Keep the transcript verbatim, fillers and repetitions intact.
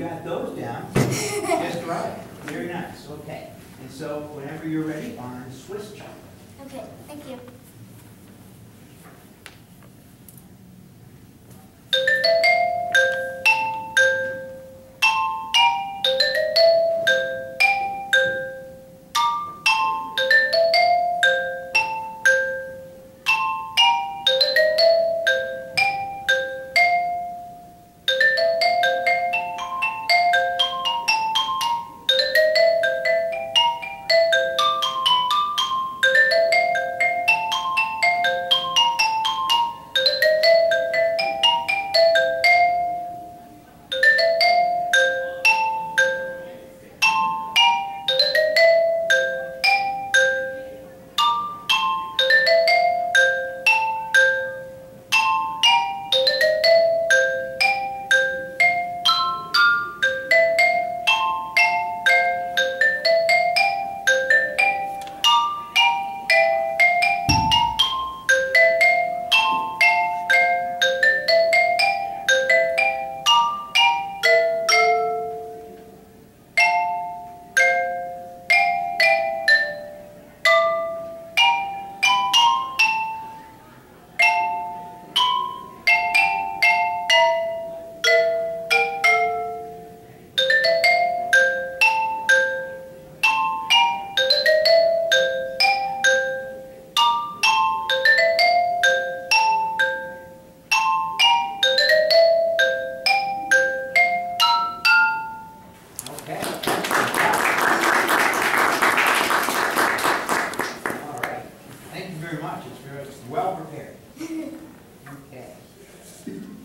got those down just right. Very nice. Okay. And so whenever you're ready, on Swiss chocolate. Okay, thank you. Very much. It's very well prepared. Okay.